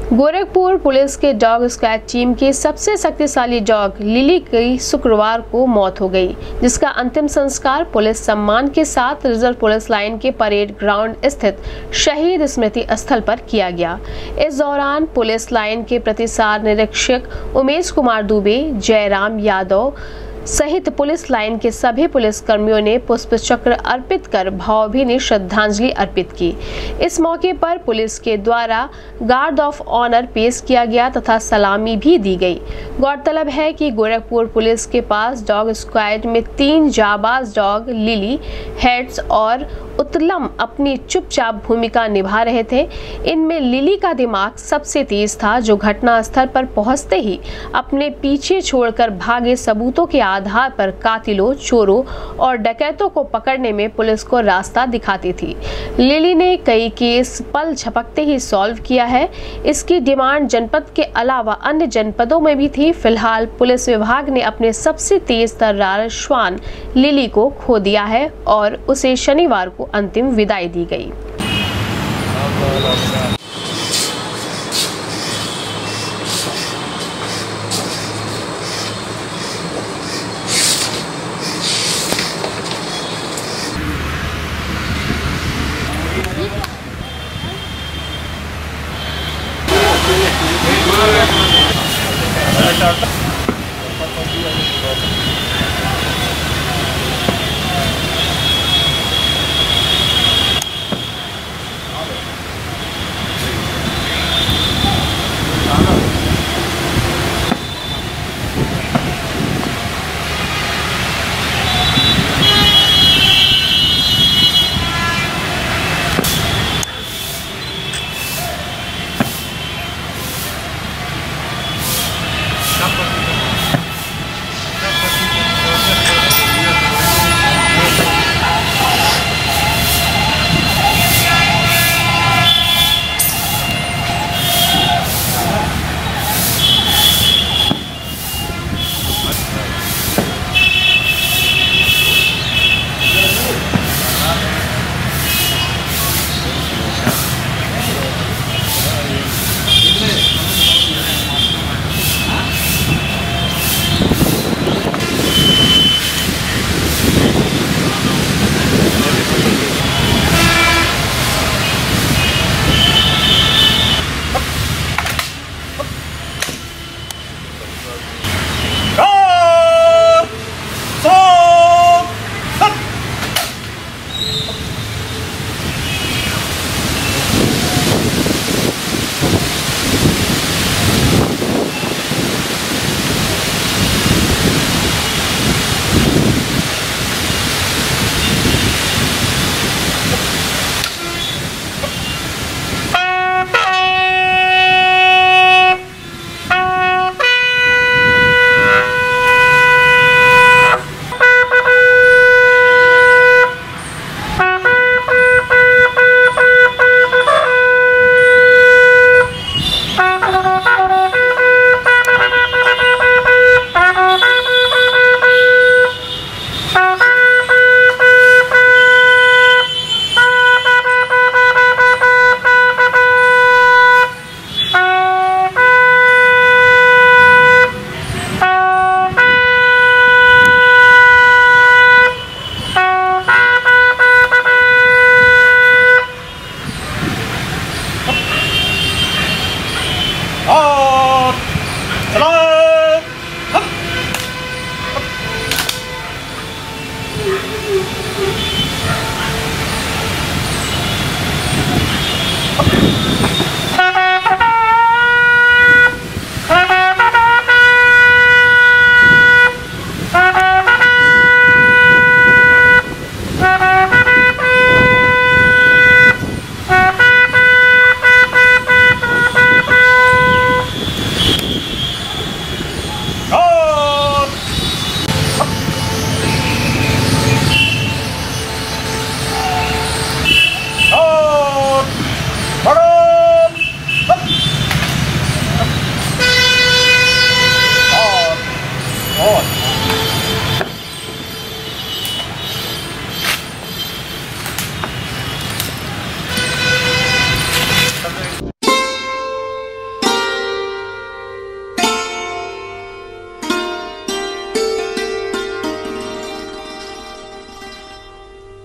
Gorakhpur police के dog squad team की सबसे शक्तिशाली डॉग लिली की शुक्रवार को मौत हो गई, जिसका अंतिम संस्कार पुलिस सम्मान के साथ रिजर्व पुलिस लाइन के परेड ग्राउंड स्थित शहीद स्मृति स्थल पर किया गया। इस दौरान पुलिस लाइन के प्रतिसार निरीक्षक उमेश कुमार दुबे, जयराम यादव सहित पुलिस लाइन के सभी पुलिस कर्मियों ने पुष्प चक्र अर्पित कर भावभीनी श्रद्धांजलि अर्पित की। इस मौके पर पुलिस के द्वारा गार्ड ऑफ ऑनर पेश किया गया तथा सलामी भी दी गई। गौरतलब है कि गोरखपुर पुलिस के पास डॉग स्क्वाड में 3 जाबाज डॉग लिली, हेड्स और उत्तलम अपनी चुपचाप भूमिका निभा रहे थे। इनमें लिली का दिमाग सबसे तेज था, जो घटना स्थल पर पहुंचते ही अपने पीछे छोड़कर भागे सबूतों के आधार पर कातिलों, चोरों और डकैतों को पकड़ने में पुलिस को रास्ता दिखाती थी। लिली ने कई केस पल झपकते ही सॉल्व किया है। इसकी डिमांड जनपद के अलावा अन्य जनपदों में भी थी। फिलहाल पुलिस विभाग ने अपने सबसे तेज तर्रार श्वान लिली को खो दिया है और उसे शनिवार को अंतिम विदाई दी गई।